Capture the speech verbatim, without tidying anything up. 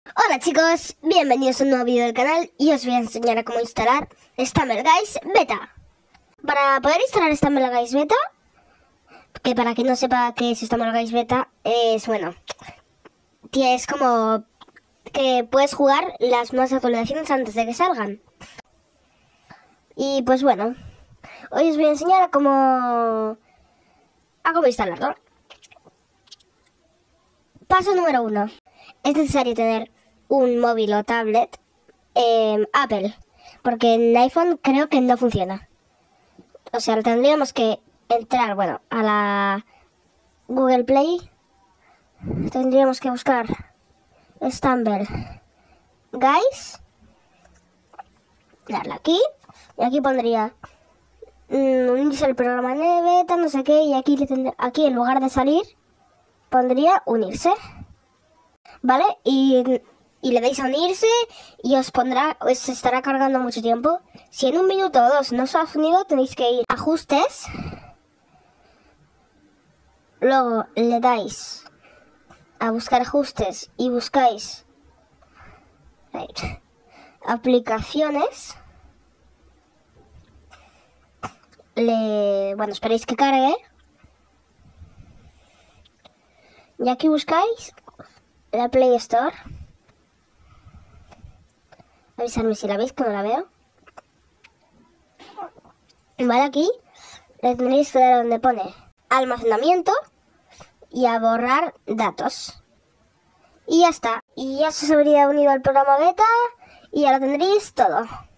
Hola chicos, bienvenidos a un nuevo vídeo del canal y os voy a enseñar a cómo instalar StumbleGuys Beta. Para poder instalar StumbleGuys Beta, que para quien no sepa qué es StumbleGuys Beta, es bueno, es como que puedes jugar las nuevas actualizaciones antes de que salgan. Y pues bueno, hoy os voy a enseñar a cómo, a cómo instalarlo. Paso número uno. Es necesario tener un móvil o tablet eh, Apple, porque en iPhone creo que no funciona. O sea, tendríamos que entrar, bueno, a la Google Play. Tendríamos que buscar StumbleGuys, darle aquí, y aquí pondría mmm, unirse al programa de beta, no sé qué, y aquí, le tendré, aquí en lugar de salir pondría unirse, ¿vale? Y, y le dais a unirse y os pondrá, os estará cargando mucho tiempo. Si en un minuto o dos no os has unido, tenéis que ir a ajustes, luego le dais a buscar ajustes y buscáis right, aplicaciones. Le, bueno, esperéis que cargue. Y aquí buscáis la Play Store. Avisadme si la veis, que no la veo. Vale, aquí le tendréis que dar donde pone almacenamiento y a borrar datos. Y ya está. Y ya se os habría unido al programa beta y ya lo tendréis todo.